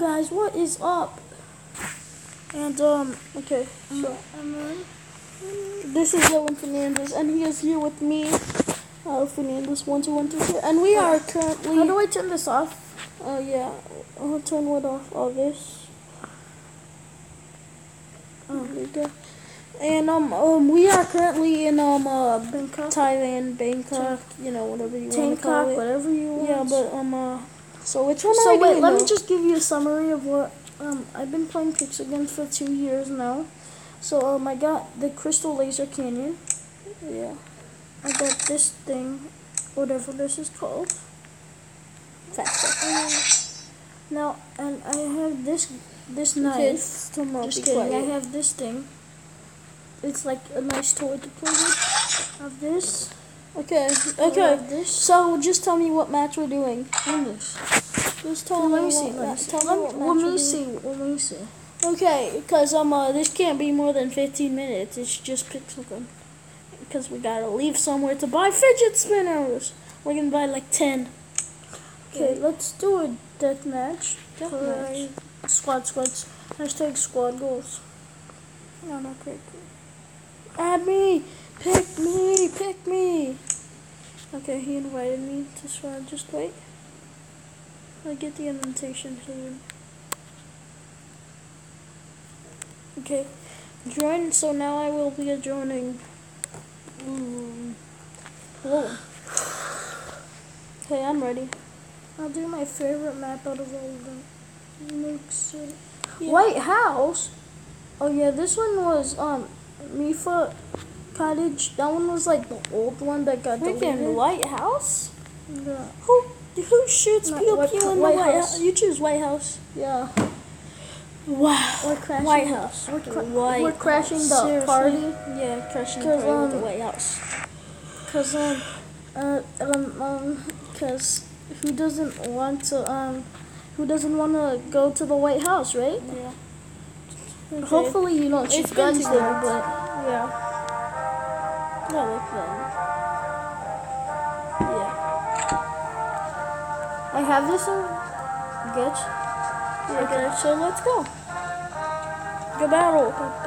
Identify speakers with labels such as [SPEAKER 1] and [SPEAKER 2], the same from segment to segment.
[SPEAKER 1] guys, what is up? And okay, so this is Owen Fernandez, and he is here with me, Fernandez 1212, and we are currently.
[SPEAKER 2] How do I turn this off?
[SPEAKER 1] Oh yeah, I'll turn what off? All this. Oh, there you go. And we are currently in
[SPEAKER 2] Bangkok?
[SPEAKER 1] Thailand, Bangkok, whatever you want to call it.
[SPEAKER 2] Whatever you want.
[SPEAKER 1] Yeah, but so which one?
[SPEAKER 2] So wait, let me just give you a summary of what I've been playing Pixelgun for 2 years now. So I got the Crystal Laser Canyon.
[SPEAKER 1] Yeah.
[SPEAKER 2] I got this thing, whatever this is called. Now, and I have this knife. Just kidding. I have this thing. It's like a nice toy to play with. I have this.
[SPEAKER 1] Okay.
[SPEAKER 2] This.
[SPEAKER 1] So just tell me what match we're doing.
[SPEAKER 2] English.
[SPEAKER 1] Just tell me.
[SPEAKER 2] Let me see. Let me see.
[SPEAKER 1] Okay, because this can't be more than 15 minutes. It's just Pixelgun. Because we gotta leave somewhere to buy fidget spinners. We're gonna buy like 10.
[SPEAKER 2] Okay, let's do a death match.
[SPEAKER 1] Deathmatch.
[SPEAKER 2] Squads. Hashtag squad goals.
[SPEAKER 1] No, great. Add me. Pick me. Okay, he invited me to squad. Just wait. I get the invitation soon. Okay, join. So now I will be joining. Hello. Okay, I'm ready.
[SPEAKER 2] I'll do my favorite map out of all of them. Nuke City.
[SPEAKER 1] Yeah.
[SPEAKER 2] White House? Oh yeah, this one was Mifa Cottage. That one was like the old one that got deleted.
[SPEAKER 1] White House?
[SPEAKER 2] Yeah.
[SPEAKER 1] Who shoots pew pew in the White House? You choose White House.
[SPEAKER 2] Yeah.
[SPEAKER 1] Wow.
[SPEAKER 2] We're crashing.
[SPEAKER 1] White House.
[SPEAKER 2] We're crashing the
[SPEAKER 1] Seriously?
[SPEAKER 2] party.
[SPEAKER 1] Yeah, crashing the party with the White House.
[SPEAKER 2] Cause who doesn't want to go to the White House, right?
[SPEAKER 1] Yeah. Okay.
[SPEAKER 2] Hopefully you don't shoot guns there, but
[SPEAKER 1] yeah. No, like that. Yeah.
[SPEAKER 2] I have this good.
[SPEAKER 1] Okay, so let's go. Go battle.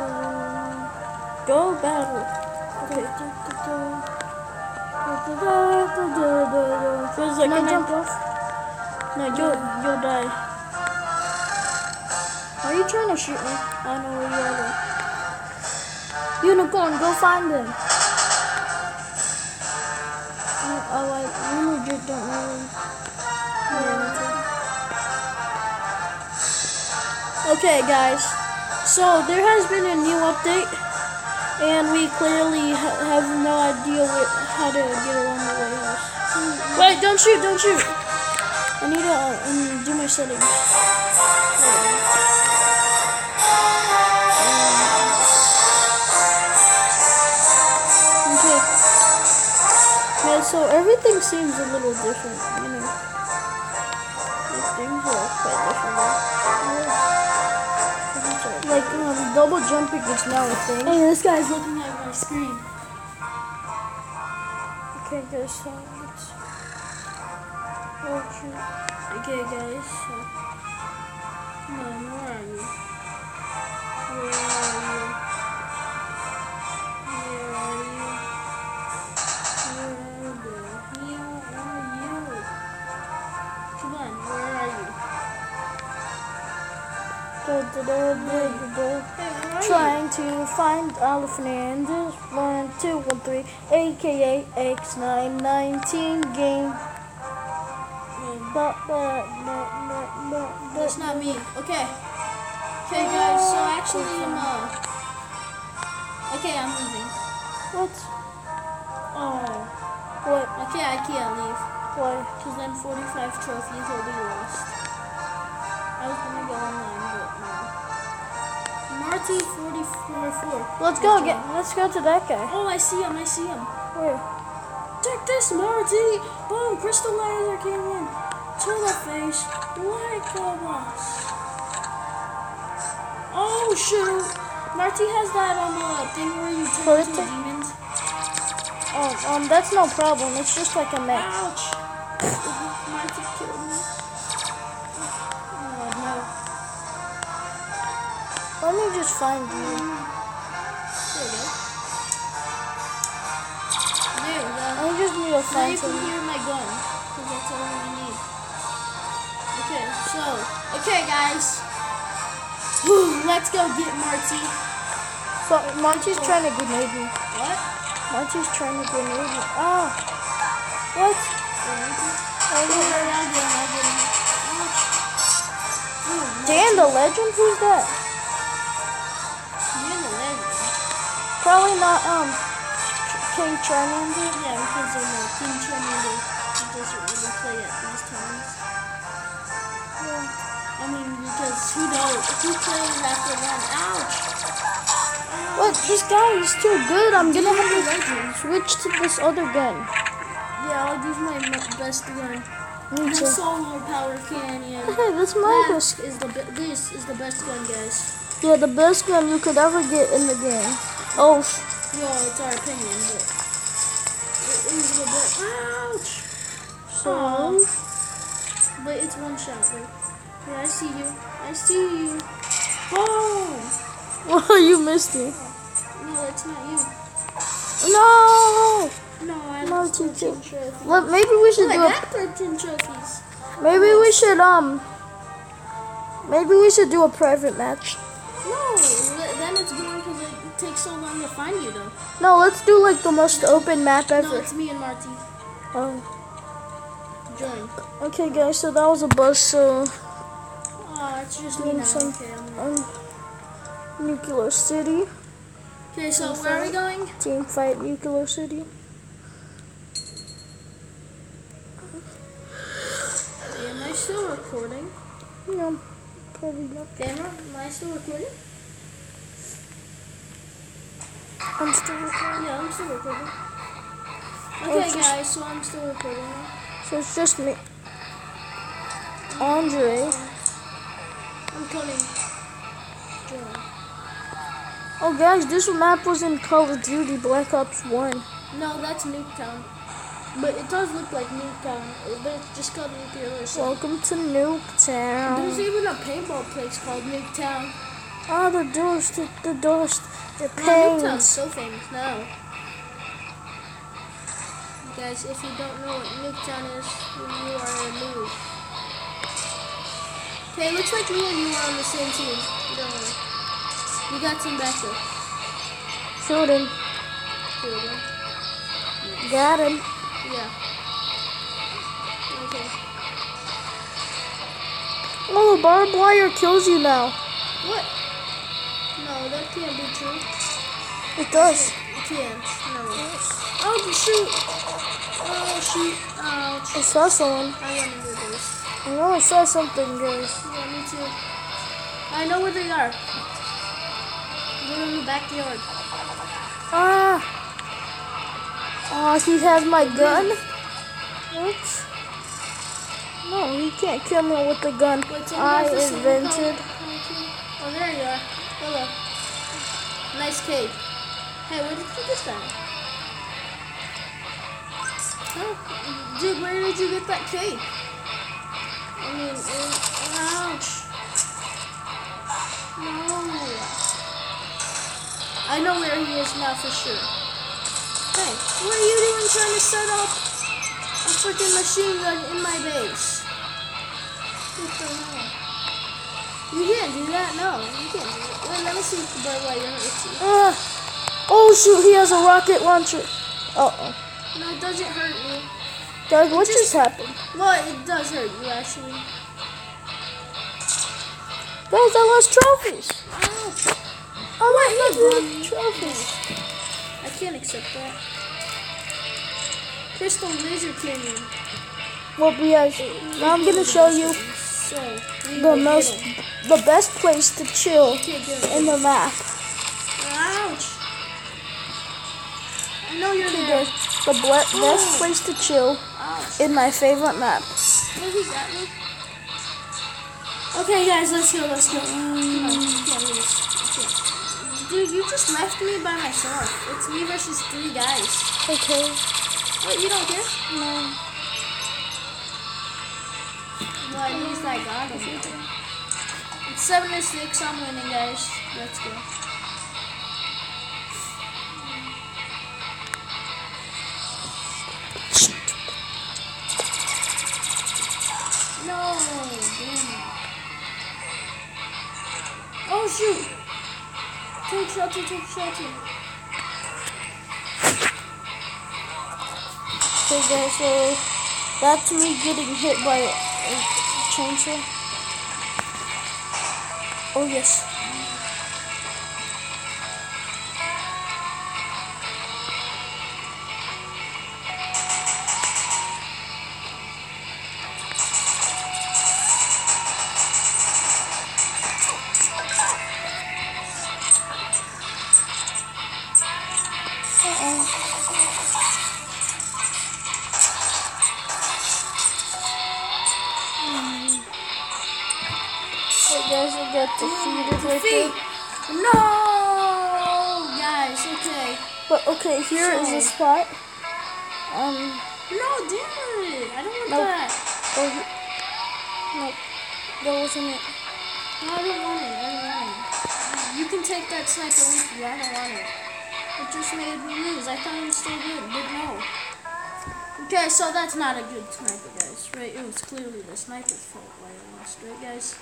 [SPEAKER 1] Go battle. Okay. Feels like
[SPEAKER 2] Can I jump off?
[SPEAKER 1] No, you'll die.
[SPEAKER 2] Why are you trying to shoot me?
[SPEAKER 1] I don't know where you are.
[SPEAKER 2] Unicorn, go find him. You legit don't really.
[SPEAKER 1] Okay, guys. So there has been a new update, and we clearly have no idea how to get around the White House. Wait! Don't shoot! I need to do my settings. Okay. Yeah, so everything seems a little different, Like things are quite different.
[SPEAKER 2] Like double jumping is now a thing.
[SPEAKER 1] Hey, this guy's looking at my screen.
[SPEAKER 2] Okay, guys, so let's.
[SPEAKER 1] Okay, guys. Come on, where are you? Where are you? Come on, where are you?
[SPEAKER 2] Trying to find Oliver Fernandez 1213, aka X919 game.
[SPEAKER 1] That's not me. Okay. Okay, guys. So actually, okay, I'm leaving.
[SPEAKER 2] What?
[SPEAKER 1] Oh.
[SPEAKER 2] What?
[SPEAKER 1] Okay, I can't leave.
[SPEAKER 2] Why?
[SPEAKER 1] Because then 45 trophies will be lost. I was gonna go online, but no. Marty 44.
[SPEAKER 2] Let's go to that guy.
[SPEAKER 1] Oh, I see him.
[SPEAKER 2] Where?
[SPEAKER 1] Check this, Marty. Boom, Crystal Laser Canyon. To the face, like a boss. Oh shoot! Marty has that thing where you turn into demons.
[SPEAKER 2] Oh, that's no problem. It's just like a mech.
[SPEAKER 1] Ouch! Marty killed me. Oh no.
[SPEAKER 2] Let me just find you.
[SPEAKER 1] There you go. There we go.
[SPEAKER 2] I just need to
[SPEAKER 1] Now
[SPEAKER 2] find
[SPEAKER 1] you can
[SPEAKER 2] some.
[SPEAKER 1] hear my gun, because that's all we need. Okay, guys. Let's go get Marty.
[SPEAKER 2] So, Monty's trying to grenade me.
[SPEAKER 1] What?
[SPEAKER 2] Monty's trying to grenade me. Ah! What?
[SPEAKER 1] I'll get him.
[SPEAKER 2] Dan the Legend? Who's that?
[SPEAKER 1] You're the legend.
[SPEAKER 2] Probably not, King Charmander.
[SPEAKER 1] Yeah, because King Charmander doesn't really play at these times.
[SPEAKER 2] Yeah.
[SPEAKER 1] I mean, because who plays after one? Ouch!
[SPEAKER 2] What? This guy is too good. I'm gonna have to switch to this other gun.
[SPEAKER 1] Yeah, I'll use my best gun.
[SPEAKER 2] Me
[SPEAKER 1] The
[SPEAKER 2] too.
[SPEAKER 1] solar power canyon.
[SPEAKER 2] Hey, that's my best.
[SPEAKER 1] This is the best gun, guys.
[SPEAKER 2] Yeah, the best gun you could ever get in the game. Oh,
[SPEAKER 1] Well, it's our opinion, but it is the best. Ouch!
[SPEAKER 2] so
[SPEAKER 1] But it's one shot, bro. Yeah, I see you. I see you. Oh!
[SPEAKER 2] well, you missed me.
[SPEAKER 1] No, it's not you.
[SPEAKER 2] No.
[SPEAKER 1] No, I have
[SPEAKER 2] No,
[SPEAKER 1] 13
[SPEAKER 2] teacher.
[SPEAKER 1] trophies.
[SPEAKER 2] Well, maybe we should
[SPEAKER 1] Oh,
[SPEAKER 2] do
[SPEAKER 1] I
[SPEAKER 2] a.
[SPEAKER 1] got 13 trophies.
[SPEAKER 2] Maybe we should Maybe we should do a private match.
[SPEAKER 1] No, then it's boring because it takes so long to find you, though.
[SPEAKER 2] No, let's do like the most open map
[SPEAKER 1] No,
[SPEAKER 2] ever.
[SPEAKER 1] it's me and Marty.
[SPEAKER 2] Oh.
[SPEAKER 1] Join.
[SPEAKER 2] Okay, guys. So that was a buzz. So
[SPEAKER 1] Oh, it's just me
[SPEAKER 2] doing
[SPEAKER 1] now.
[SPEAKER 2] some
[SPEAKER 1] Okay, I'm
[SPEAKER 2] Nuclear City.
[SPEAKER 1] okay, so where are we going?
[SPEAKER 2] Team fight Nuclear City.
[SPEAKER 1] Am I still recording?
[SPEAKER 2] No, probably not.
[SPEAKER 1] Camera, am I still recording?
[SPEAKER 2] I'm still recording.
[SPEAKER 1] Yeah, I'm still recording.
[SPEAKER 2] Oh,
[SPEAKER 1] Okay,
[SPEAKER 2] it's just-
[SPEAKER 1] guys, so I'm still recording now.
[SPEAKER 2] So it's just me. Andre.
[SPEAKER 1] I'm coming. Join.
[SPEAKER 2] Oh, guys, this map was in Call of Duty Black Ops 1.
[SPEAKER 1] No, that's Nuketown. But it does look like Nuketown. But it's just called Nuclear City.
[SPEAKER 2] Welcome to
[SPEAKER 1] There's
[SPEAKER 2] Nuketown.
[SPEAKER 1] even a paintball place called Nuketown.
[SPEAKER 2] Oh, the doors, the
[SPEAKER 1] Nuketown's
[SPEAKER 2] pains.
[SPEAKER 1] so famous now. Guys, if you don't know what Nuketown is, then you are a noob. Okay, looks like me and you are on the same team. Don't worry. You got some backup.
[SPEAKER 2] Shoot him.
[SPEAKER 1] Here we go.
[SPEAKER 2] Got him.
[SPEAKER 1] Yeah. Okay.
[SPEAKER 2] Oh, the barbed wire kills you now.
[SPEAKER 1] What? No, that can't be true.
[SPEAKER 2] It does.
[SPEAKER 1] It can't. No. Oh, shoot. Oh, shoot. Ouch.
[SPEAKER 2] I saw someone.
[SPEAKER 1] I want to do this.
[SPEAKER 2] I know I saw something, guys.
[SPEAKER 1] Yeah, me too. I know where they are. They're in the backyard.
[SPEAKER 2] Ah. Oh, he has my gun? What? No, he can't kill me with the gun
[SPEAKER 1] Wait,
[SPEAKER 2] I
[SPEAKER 1] has the same
[SPEAKER 2] invented.
[SPEAKER 1] color? Oh, there you are. Hello. Nice cave. Hey, where did you get that? Huh? Dude, where did you get that cave? I mean, ouch. No. I know where he is now for sure. Hey, what are you doing trying to set up a freaking machine gun in my base? What the hell? You can't do that. No, you can't do that. Wait, let me see if the barbed wire hurts you.
[SPEAKER 2] Oh shoot, he has a rocket launcher. Uh-oh.
[SPEAKER 1] No, it doesn't hurt you.
[SPEAKER 2] Doug, what just happened?
[SPEAKER 1] Well, it does hurt you, actually.
[SPEAKER 2] Guys, I lost trophies.
[SPEAKER 1] Ow.
[SPEAKER 2] I lost
[SPEAKER 1] Wait,
[SPEAKER 2] trophies.
[SPEAKER 1] I can't accept that. Crystal Laser Canyon.
[SPEAKER 2] Well, guys, now I'm gonna show you
[SPEAKER 1] So, we
[SPEAKER 2] the
[SPEAKER 1] will
[SPEAKER 2] most,
[SPEAKER 1] hit 'em.
[SPEAKER 2] the best place to chill
[SPEAKER 1] Okay, good.
[SPEAKER 2] in the map.
[SPEAKER 1] Ouch. I know you're
[SPEAKER 2] Okay,
[SPEAKER 1] there.
[SPEAKER 2] guys, the best place to chill
[SPEAKER 1] Ouch.
[SPEAKER 2] in my favorite map.
[SPEAKER 1] Oh, he got me. Okay, guys, let's go, let's go. Come on, you can't lose. You can't. Dude, you just left me by myself. It's me versus 3 guys.
[SPEAKER 2] Okay.
[SPEAKER 1] Wait, you don't care?
[SPEAKER 2] No.
[SPEAKER 1] Well, at least I got him. It's 7-6. I'm winning, guys. Let's go. No, damn it. Oh shoot! Take shelter, take shelter.
[SPEAKER 2] Okay guys, so that's me getting hit by a chainsaw. Oh yes. Guys, I got defeated right there.
[SPEAKER 1] No, guys. Okay.
[SPEAKER 2] But okay, here is a spot.
[SPEAKER 1] No, damn it! I don't want that.
[SPEAKER 2] Oh, nope. That wasn't it.
[SPEAKER 1] No, I don't want it. I don't want it. You can take that sniper with you. I don't want it. It just made me lose. I thought it was still good, but no. Okay, so that's not a good sniper, guys. Right? It was clearly the sniper's fault why I lost, right, guys?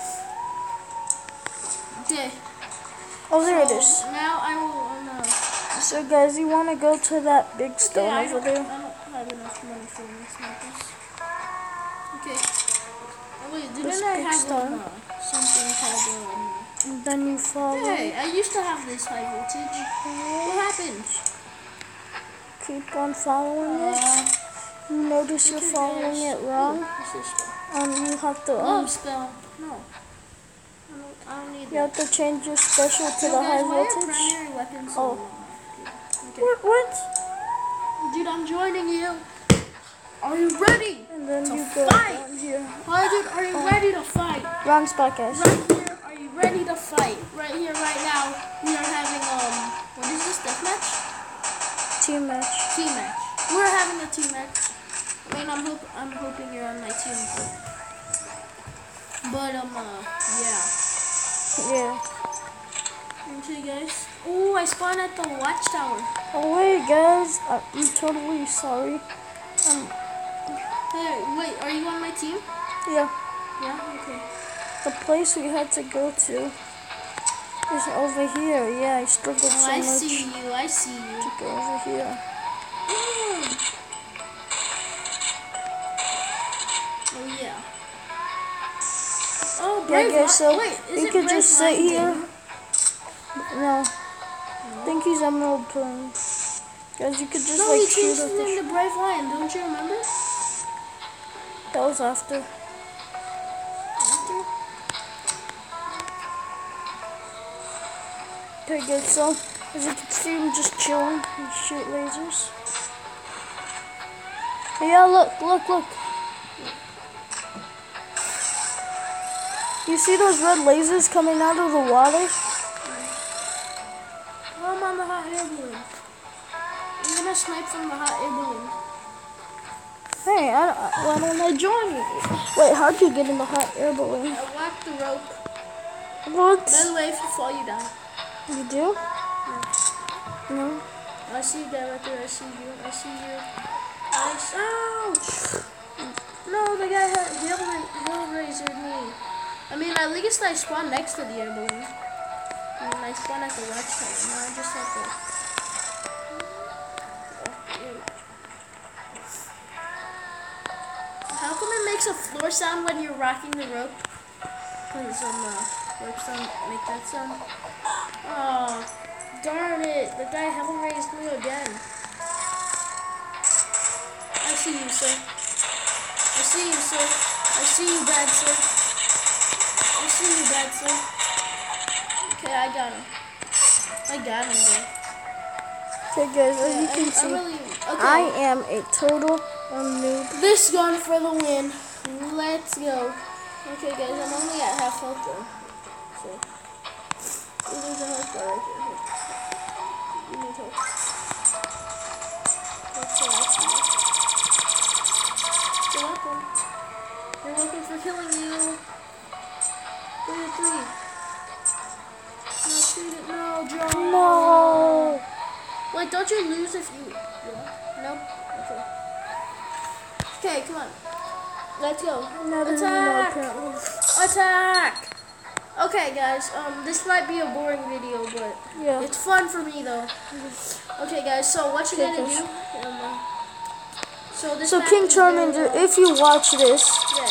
[SPEAKER 1] Okay.
[SPEAKER 2] Oh, there it is.
[SPEAKER 1] Now I will.
[SPEAKER 2] So, guys, you want to go to that big stone over there?
[SPEAKER 1] I don't have enough money for these snipers. Okay. Oh, wait, didn't I have something called
[SPEAKER 2] and then you follow.
[SPEAKER 1] Hey, I used to have this high voltage. What happened?
[SPEAKER 2] Keep on following it. You notice you're following it wrong. You have to.
[SPEAKER 1] Spell. No. I don't need that.
[SPEAKER 2] You have to change your special to the high voltage.
[SPEAKER 1] Primary weapons.
[SPEAKER 2] Oh.
[SPEAKER 1] Okay.
[SPEAKER 2] What?
[SPEAKER 1] Dude, I'm joining you. Are you ready?
[SPEAKER 2] And then you go
[SPEAKER 1] fight?
[SPEAKER 2] down here.
[SPEAKER 1] Why, dude, are you ready to fight?
[SPEAKER 2] Wrong spot, guys.
[SPEAKER 1] Right here, are you ready to fight? Right here, right now, we are having, what is this, deathmatch?
[SPEAKER 2] Team match.
[SPEAKER 1] Team match. We're having a team match. I mean, I'm hoping you're on my team. But, yeah.
[SPEAKER 2] Yeah.
[SPEAKER 1] Okay, guys. Oh, I spawned at the watchtower.
[SPEAKER 2] Oh, wait, guys. I'm totally sorry.
[SPEAKER 1] Hey, wait, are you on my team?
[SPEAKER 2] Yeah.
[SPEAKER 1] Yeah, okay.
[SPEAKER 2] The place we had to go to is over here. Yeah, I struggled so much.
[SPEAKER 1] I see you.
[SPEAKER 2] To go over here.
[SPEAKER 1] Oh, yeah. Oh,
[SPEAKER 2] yeah, guys, so
[SPEAKER 1] wait,
[SPEAKER 2] you could just sit here. No. I think he's Emerald playing. Guys, you could just
[SPEAKER 1] no,
[SPEAKER 2] like
[SPEAKER 1] he
[SPEAKER 2] shoot
[SPEAKER 1] changed
[SPEAKER 2] at
[SPEAKER 1] his name
[SPEAKER 2] the
[SPEAKER 1] to Brave Lion, don't you remember?
[SPEAKER 2] That was after. Okay, good. So, as you can see, I'm just chilling and shoot lasers. Hey, yeah, look. You see those red lasers coming out of the water?
[SPEAKER 1] Oh, I'm on the hot air balloon. I'm gonna snipe from the hot air balloon.
[SPEAKER 2] Hey, why don't I join you? Wait, how'd you get in the hot air balloon?
[SPEAKER 1] I walked the rope.
[SPEAKER 2] What?
[SPEAKER 1] By the way, if you fall, you die.
[SPEAKER 2] You do?
[SPEAKER 1] Yeah.
[SPEAKER 2] No.
[SPEAKER 1] I see you guy right there. I see you. Ouch! No, the guy had hell-raisered me. I mean, at least I spawned next to the air balloon. I mean, I spawned at the watchtower. Now I just have to... How come it makes a floor sound when you're rocking the rope? Because ropes don't make that sound. Oh, darn it. The guy hell-raised me again. I see you, sir. I see you, sir. I see you, bad sir. I see you, bad sir. Okay, I got him. Bro.
[SPEAKER 2] Okay, guys, as you can see, I am a total noob.
[SPEAKER 1] This gun for the win. Let's go. Okay, guys, I'm only at half health though. So, there's a health bar right there. Here. You need help. You're welcome. You're welcome for killing you. it 3. No, shoot it. No, John.
[SPEAKER 2] No.
[SPEAKER 1] Wait, don't you lose if you... Yeah. Nope. Okay. Okay, come on. Let's go.
[SPEAKER 2] Attack!
[SPEAKER 1] Attack! Okay, guys. This might be a boring video, but
[SPEAKER 2] yeah,
[SPEAKER 1] it's fun for me though. Okay, guys. So what you gonna do? So
[SPEAKER 2] King Charmander, if you watch this,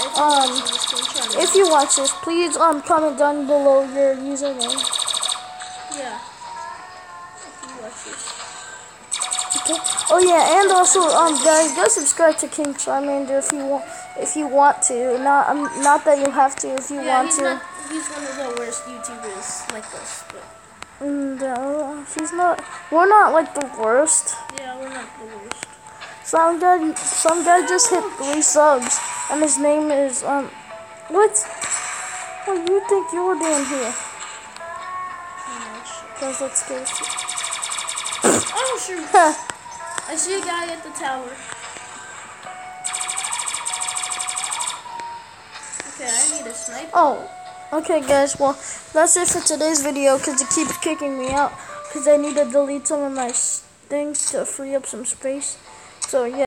[SPEAKER 2] if you watch this, please comment down below your username.
[SPEAKER 1] Yeah. If you watch this.
[SPEAKER 2] Okay. Oh yeah, and also guys, go subscribe to King Charmander if you want to. Not that you have to if you want to.
[SPEAKER 1] He's one of the worst YouTubers like us, but
[SPEAKER 2] he's not. We're not like the worst.
[SPEAKER 1] Yeah, we're not the worst.
[SPEAKER 2] Some guy just hit 3 subs, and his name is what? What do you think you're doing here? Guys, let's go.
[SPEAKER 1] Oh shoot! I see a guy at the tower. Okay, I need a sniper.
[SPEAKER 2] Oh. Okay guys, well that's it for today's video because it keeps kicking me out because I need to delete some of my things to free up some space. So yeah.